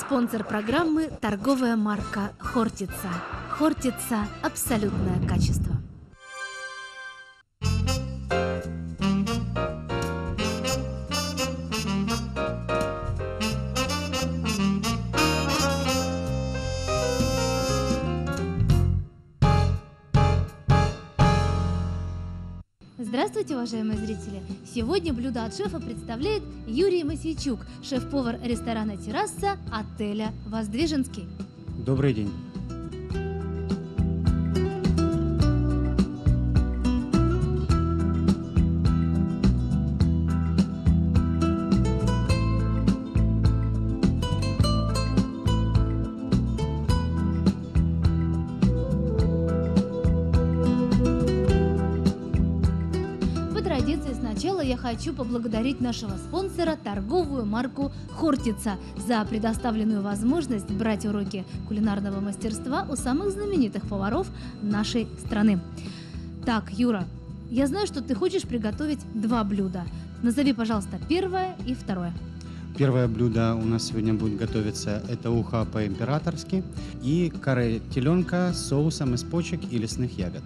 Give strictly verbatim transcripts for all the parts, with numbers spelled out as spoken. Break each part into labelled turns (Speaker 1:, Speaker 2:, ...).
Speaker 1: Спонсор программы – торговая марка «Хортица». «Хортица» – абсолютное качество. Здравствуйте, уважаемые зрители! Сегодня блюдо от шефа представляет Юрий Мосейчук, шеф-повар ресторана «Терраса» отеля «Воздвиженский».
Speaker 2: Добрый день!
Speaker 1: Сначала я хочу поблагодарить нашего спонсора, торговую марку «Хортица», за предоставленную возможность брать уроки кулинарного мастерства у самых знаменитых поваров нашей страны. Так, Юра, я знаю, что ты хочешь приготовить два блюда. Назови, пожалуйста, первое и второе.
Speaker 2: Первое блюдо у нас сегодня будет готовиться – это уха по-императорски и каре теленка с соусом из почек и лесных ягод.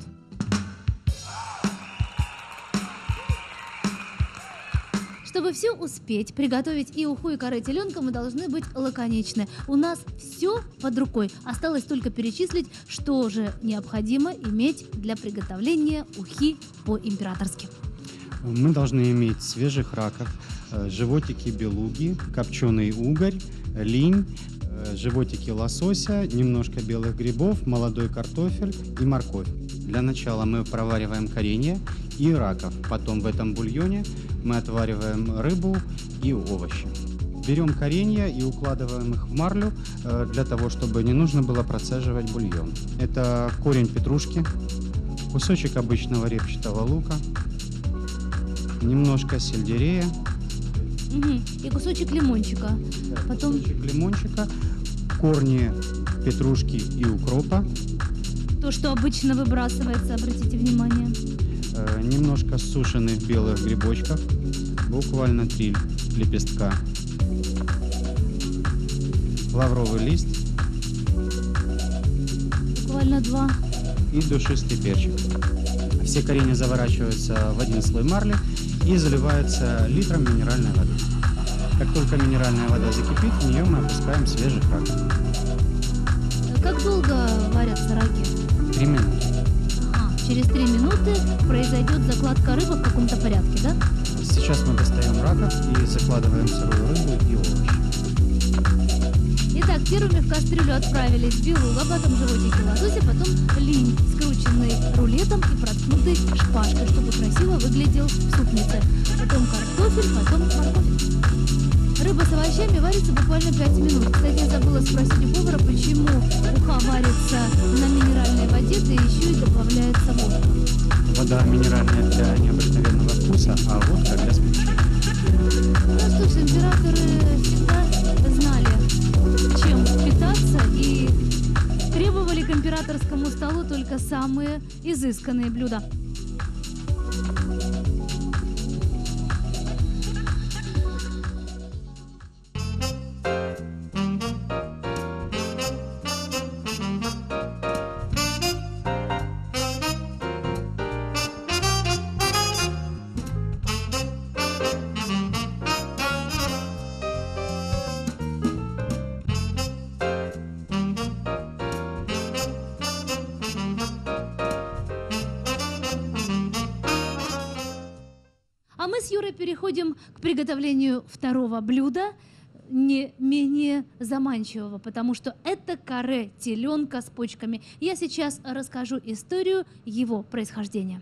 Speaker 1: Чтобы все успеть приготовить и уху, и каре теленка, мы должны быть лаконичны. У нас все под рукой. Осталось только перечислить, что же необходимо иметь для приготовления ухи по-императорски.
Speaker 2: Мы должны иметь свежих раков, животики белуги, копченый угорь, линь, животики лосося, немножко белых грибов, молодой картофель и морковь. Для начала мы провариваем коренья и раков. Потом в этом бульоне мы отвариваем рыбу и овощи. Берем коренья и укладываем их в марлю для того, чтобы не нужно было процеживать бульон. Это корень петрушки, кусочек обычного репчатого лука, немножко сельдерея.
Speaker 1: Угу. И кусочек лимончика.
Speaker 2: Да,
Speaker 1: Потом...
Speaker 2: Кусочек лимончика, корни петрушки и укропа.
Speaker 1: То, что обычно выбрасывается, обратите внимание.
Speaker 2: Э, немножко сушеных белых грибочков, буквально три лепестка. Лавровый лист.
Speaker 1: Буквально два.
Speaker 2: И душистый перчик. Все коренья заворачиваются в один слой марли и заливаются литром минеральной воды. Как только минеральная вода закипит, в нее мы опускаем свежих раков.
Speaker 1: Как долго варятся раки?
Speaker 2: Три минуты.
Speaker 1: Ага, через три минуты произойдет закладка рыбы в каком-то порядке, да?
Speaker 2: Сейчас мы достаем раков и закладываем сырую рыбу и овощи.
Speaker 1: Итак, первыми в кастрюлю отправились белуга, потом животики лосося, потом линь, скрученный рулетом и проткнутый шпажкой, чтобы красиво выглядел в супнице. Потом картофель, потом морковь. Рыба с овощами варится буквально пять минут. Кстати, я забыла спросить у повара, почему уха варится на минеральной воде, да еще и добавляется водка.
Speaker 2: Вода минеральная для необыкновенного вкуса, а водка для смягчения.
Speaker 1: Ну что ж, императоры всегда знали, чем питаться, и требовали к императорскому столу только самые изысканные блюда. А мы с Юрой переходим к приготовлению второго блюда, не менее заманчивого, потому что это каре теленка с почками. Я сейчас расскажу историю его происхождения.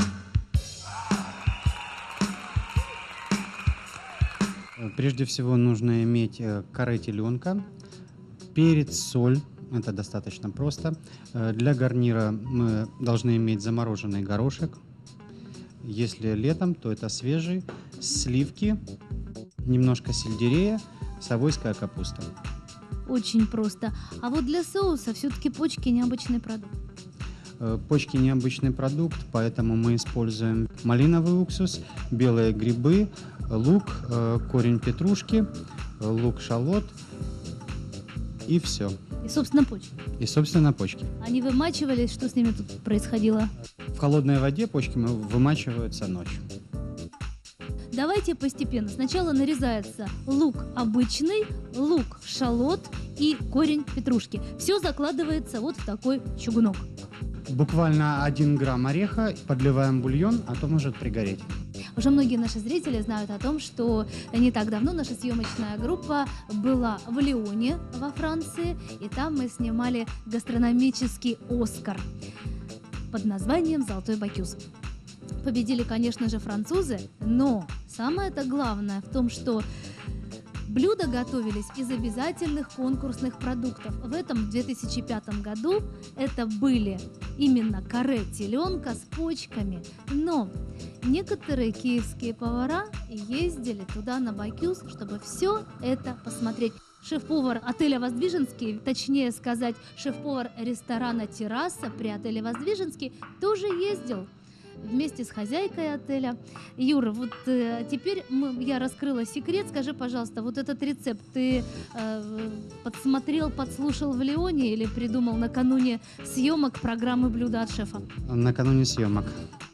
Speaker 2: Прежде всего нужно иметь каре теленка, перец, соль. Это достаточно просто. Для гарнира мы должны иметь замороженный горошек. Если летом, то это свежий, сливки, немножко сельдерея, совойская капуста.
Speaker 1: Очень просто. А вот для соуса все-таки почки необычный продукт.
Speaker 2: Почки необычный продукт, поэтому мы используем малиновый уксус, белые грибы, лук, корень петрушки, лук-шалот, и все.
Speaker 1: И, собственно, почки.
Speaker 2: И, собственно, почки.
Speaker 1: Они вымачивались, что с ними тут происходило?
Speaker 2: В холодной воде почки мы- вымачиваются ночью.
Speaker 1: Давайте постепенно. Сначала нарезается лук обычный, лук шалот и корень петрушки. Все закладывается вот в такой чугунок.
Speaker 2: Буквально один грамм ореха, подливаем бульон, а то может пригореть.
Speaker 1: Уже многие наши зрители знают о том, что не так давно наша съемочная группа была в Лионе во Франции, и там мы снимали гастрономический «Оскар» под названием «Золотой Бакюс». Победили, конечно же, французы, но самое-то главное в том, что блюда готовились из обязательных конкурсных продуктов. В этом, в две тысячи пятом году, это были именно каре теленка с почками. Но некоторые киевские повара ездили туда на Бакюс, чтобы все это посмотреть. Шеф-повар отеля «Воздвиженский», точнее сказать, шеф-повар ресторана «Терраса» при отеле «Воздвиженский» тоже ездил вместе с хозяйкой отеля. Юра, вот э, теперь мы, я раскрыла секрет. Скажи, пожалуйста, вот этот рецепт ты э, подсмотрел, подслушал в Лионе или придумал накануне съемок программы «Блюда от шефа»?
Speaker 2: Накануне съемок.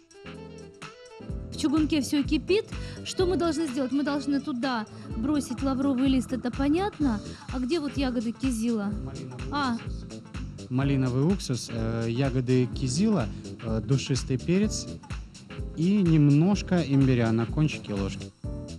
Speaker 1: В чугунке все кипит. Что мы должны сделать? Мы должны туда бросить лавровый лист, это понятно. А где вот ягоды кизила? А,
Speaker 2: Малиновый уксус, э, ягоды кизила, э, душистый перец и немножко имбиря на кончике ложки.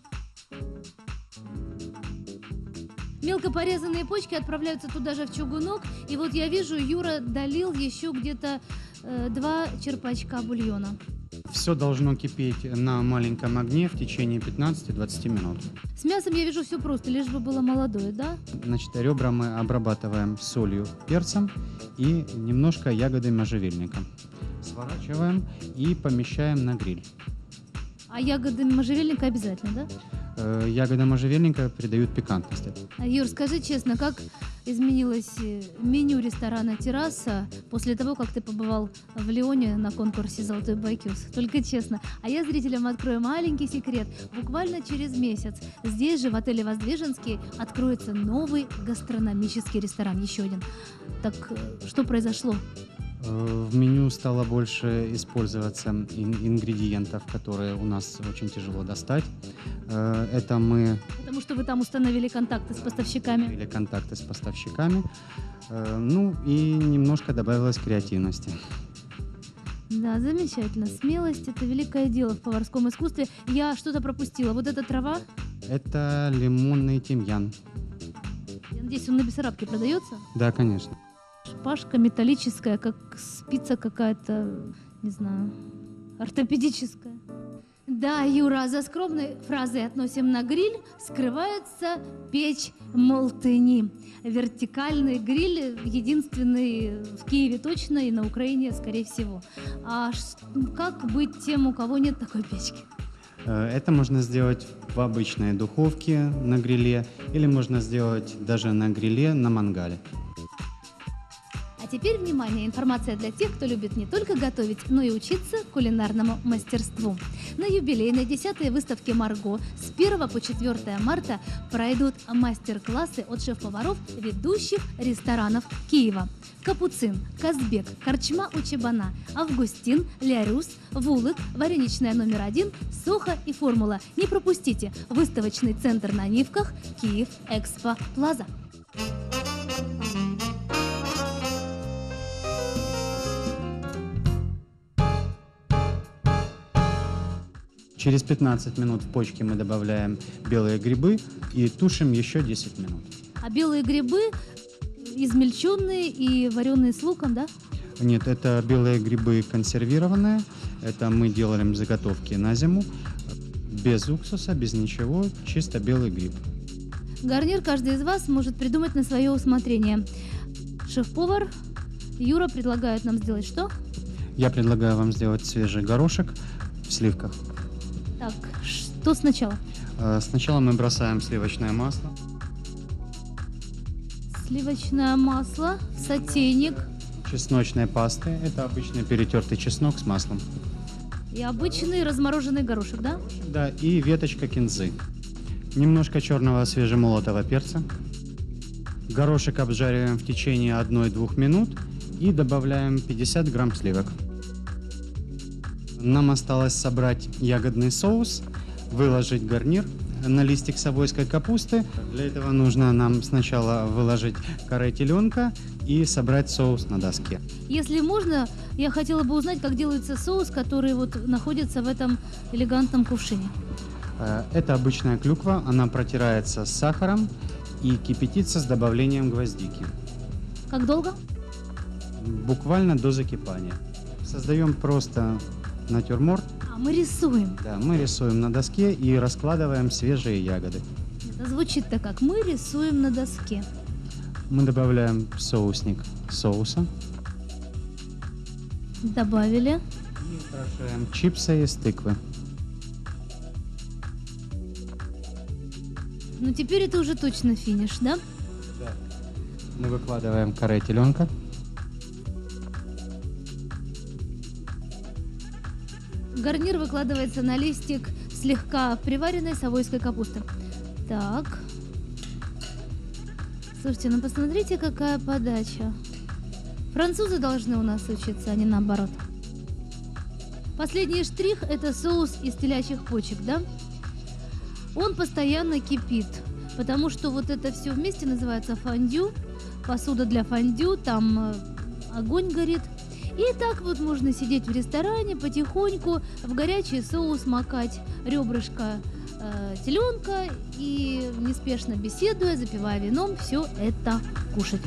Speaker 1: мелко порезанные почки отправляются туда же в чугунок. И вот я вижу, Юра долил еще где-то э, два черпачка бульона.
Speaker 2: Все должно кипеть на маленьком огне в течение пятнадцати-двадцати минут.
Speaker 1: С мясом я вижу все просто, лишь бы было молодое, да?
Speaker 2: Значит, ребра мы обрабатываем солью, перцем и немножко ягоды можжевельника. Сворачиваем и помещаем на гриль.
Speaker 1: А ягоды можжевельника обязательно, да?
Speaker 2: Э, Ягоды можжевельника придают пикантности.
Speaker 1: А, Юр, скажи честно, как изменилось э, меню ресторана «Терраса» после того, как ты побывал в Лионе на конкурсе «Золотой Бакюс»? Только честно. А я зрителям открою маленький секрет. Буквально через месяц здесь же, в отеле «Воздвиженский», откроется новый гастрономический ресторан. Еще один. Так э, что произошло?
Speaker 2: Э, В меню стало больше использоваться ин- ингредиентов, которые у нас очень тяжело достать. Э, Это мы
Speaker 1: Потому что вы там установили контакты с поставщиками.
Speaker 2: или контакты с поставщиками. Э, Ну и немножко добавилось креативности.
Speaker 1: Да, замечательно. Смелость – это великое дело в поварском искусстве. Я что-то пропустила. Вот эта трава,
Speaker 2: Это лимонный тимьян.
Speaker 1: я надеюсь, он на Бессарабке продается?
Speaker 2: Да, конечно.
Speaker 1: Шпажка металлическая, как спица какая-то, не знаю, ортопедическая. Да, Юра, за скромной фразой «относим на гриль» скрывается печь Молтыни. Вертикальный гриль, единственный в Киеве точно и на Украине, скорее всего. А ш- как быть тем, у кого нет такой печки?
Speaker 2: Э, Это можно сделать в обычной духовке на гриле или можно сделать даже на гриле на мангале.
Speaker 1: А теперь, внимание, информация для тех, кто любит не только готовить, но и учиться кулинарному мастерству. На юбилейной десятой выставке «Марго» с первого по четвёртое марта пройдут мастер-классы от шеф-поваров ведущих ресторанов Киева. Капуцин, Казбек, Корчма у Чебана, Августин, Лярюс, Вулык, Вареничная номер один, Соха и Формула. Не пропустите! Выставочный центр на Нивках, Киев Экспо Плаза.
Speaker 2: Через пятнадцать минут в почки мы добавляем белые грибы и тушим еще десять минут.
Speaker 1: А белые грибы измельченные и вареные с луком, да?
Speaker 2: Нет, это белые грибы консервированные. Это мы делаем заготовки на зиму. Без уксуса, без ничего, чисто белый гриб.
Speaker 1: Гарнир каждый из вас может придумать на свое усмотрение. Шеф-повар Юра предлагает нам сделать что?
Speaker 2: Я предлагаю вам сделать свежий горошек в сливках.
Speaker 1: Так, что сначала?
Speaker 2: Э, Сначала мы бросаем сливочное масло.
Speaker 1: Сливочное масло, сотейник
Speaker 2: Чесночной пасты. Это обычный перетертый чеснок с маслом.
Speaker 1: и обычный размороженный горошек, да?
Speaker 2: Да, и веточка кинзы. Немножко черного свежемолотого перца. Горошек обжариваем в течение одной-двух минут и добавляем пятьдесят грамм сливок. Нам осталось собрать ягодный соус, выложить гарнир на листик савойской капусты. Для этого нужно нам сначала выложить каре теленка и собрать соус на доске.
Speaker 1: Если можно, я хотела бы узнать, как делается соус, который вот находится в этом элегантном кувшине.
Speaker 2: Это обычная клюква, она протирается с сахаром и кипятится с добавлением гвоздики.
Speaker 1: Как долго?
Speaker 2: Буквально до закипания. Создаем просто натюрморт.
Speaker 1: А, мы рисуем.
Speaker 2: Да, мы рисуем на доске и раскладываем свежие ягоды.
Speaker 1: Это звучит-то как мы рисуем на доске.
Speaker 2: Мы добавляем в соусник соуса.
Speaker 1: Добавили.
Speaker 2: И украшаем чипсы из тыквы.
Speaker 1: Ну теперь это уже точно финиш, да?
Speaker 2: Да. Мы выкладываем каре теленка.
Speaker 1: Гарнир выкладывается на листик слегка приваренной савойской капусты. Так. Слушайте, ну посмотрите, какая подача. Французы должны у нас учиться, а не наоборот. Последний штрих – это соус из телячьих почек, да? Он постоянно кипит, потому что вот это все вместе называется фондю. Посуда для фондю, там огонь горит. И так вот можно сидеть в ресторане потихоньку, в горячий соус макать ребрышко э, теленка и неспешно беседуя, запивая вином, все это кушать.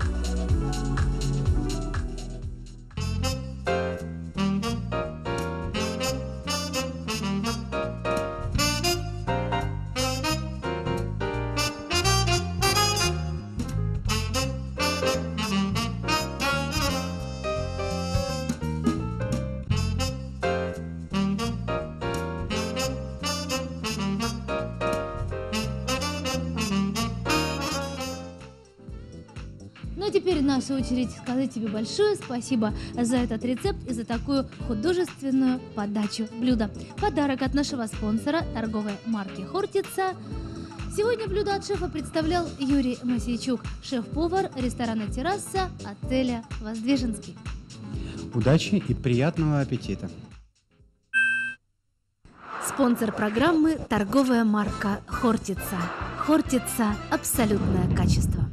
Speaker 1: Ну а теперь наша очередь сказать тебе большое спасибо за этот рецепт и за такую художественную подачу блюда. Подарок от нашего спонсора, торговой марки «Хортица». Сегодня блюдо от шефа представлял Юрий Мосейчук, шеф-повар ресторана «Терраса» отеля «Воздвиженский».
Speaker 2: Удачи и приятного аппетита!
Speaker 1: Спонсор программы – торговая марка «Хортица». «Хортица» – абсолютное качество.